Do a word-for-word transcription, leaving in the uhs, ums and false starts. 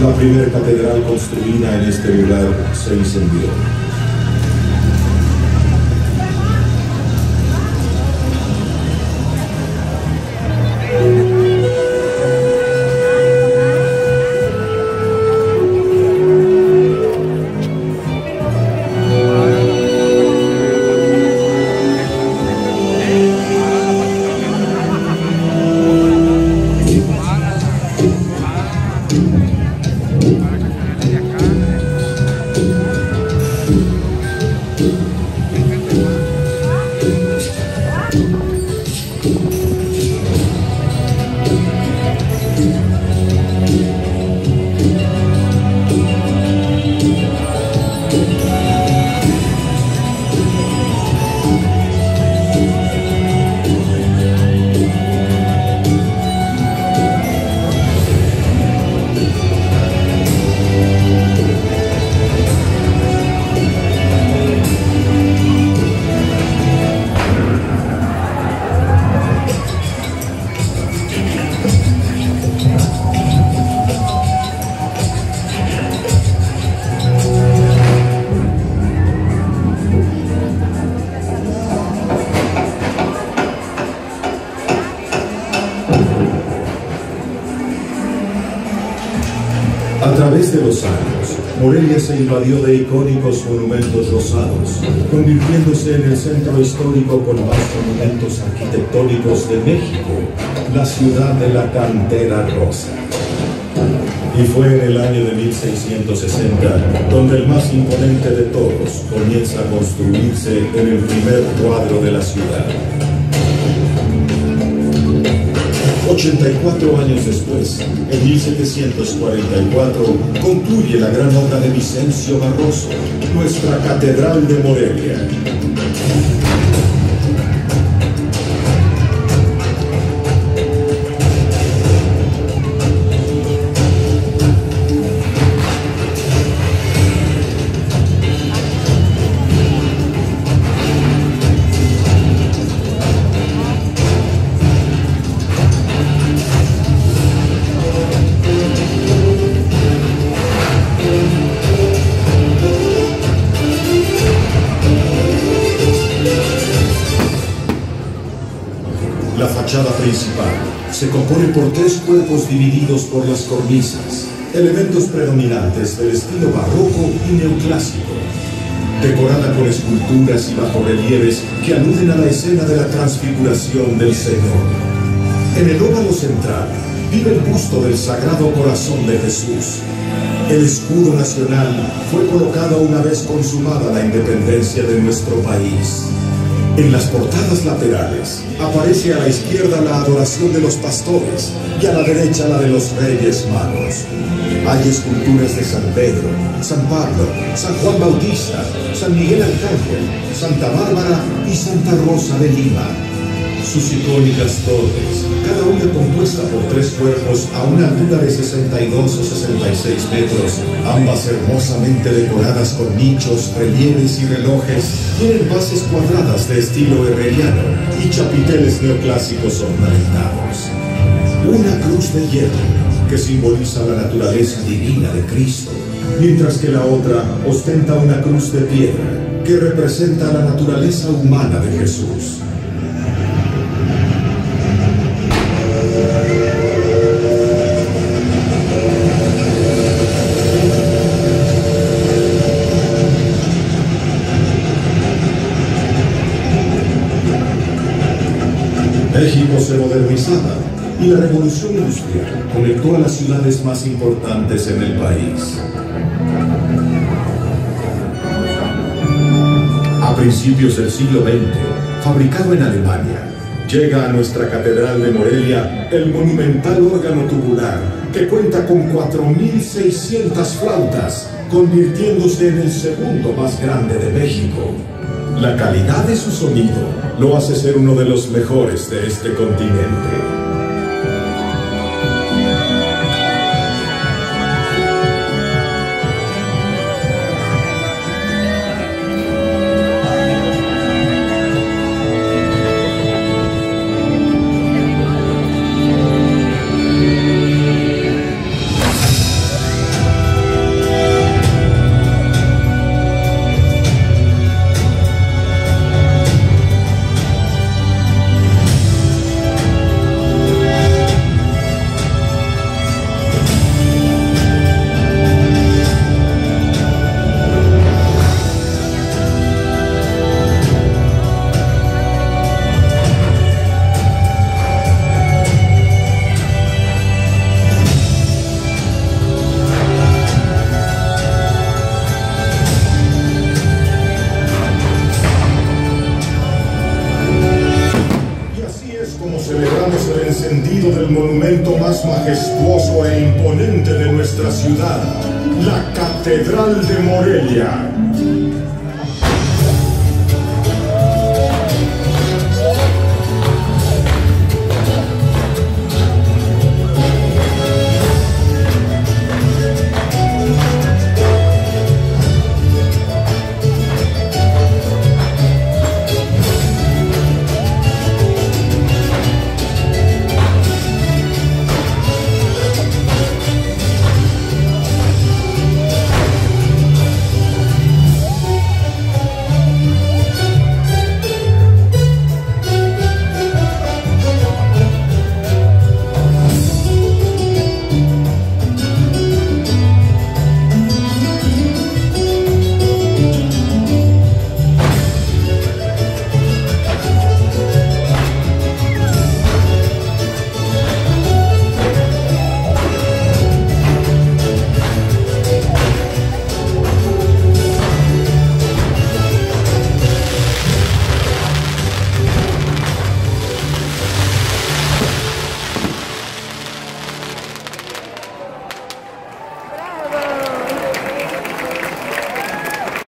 La primera catedral construida en este lugar se incendió. A través de los años, Morelia se invadió de icónicos monumentos rosados, convirtiéndose en el centro histórico con más monumentos arquitectónicos de México, la ciudad de la cantera rosa. Y fue en el año de mil seiscientos sesenta donde el más imponente de todos comienza a construirse en el primer cuadro de la ciudad. ochenta y cuatro años después, en mil setecientos cuarenta y cuatro, concluye la gran obra de Vicencio Barroso, nuestra Catedral de Morelia. La fachada principal se compone por tres cuerpos divididos por las cornisas, elementos predominantes del estilo barroco y neoclásico, decorada con esculturas y bajorrelieves que aluden a la escena de la transfiguración del Señor. En el óvalo central vive el busto del Sagrado Corazón de Jesús. El escudo nacional fue colocado una vez consumada la independencia de nuestro país. En las portadas laterales aparece a la izquierda la adoración de los pastores y a la derecha la de los Reyes Magos. Hay esculturas de San Pedro, San Pablo, San Juan Bautista, San Miguel Arcángel, Santa Bárbara y Santa Rosa de Lima. Sus icónicas torres, cada una compuesta por tres cuerpos a una altura de sesenta y dos o sesenta y seis metros, ambas hermosamente decoradas con nichos, relieves y relojes, tienen bases cuadradas de estilo herreriano y chapiteles neoclásicos ornamentados. Una cruz de hierro que simboliza la naturaleza divina de Cristo, mientras que la otra ostenta una cruz de piedra que representa la naturaleza humana de Jesús. México se modernizaba y la revolución industrial conectó a las ciudades más importantes en el país. A principios del siglo veinte, fabricado en Alemania, llega a nuestra Catedral de Morelia el monumental órgano tubular que cuenta con cuatro mil seiscientas flautas, convirtiéndose en el segundo más grande de México. La calidad de su sonido lo hace ser uno de los mejores de este continente. como celebramos el encendido del monumento más majestuoso e imponente de nuestra ciudad, la Catedral de Morelia.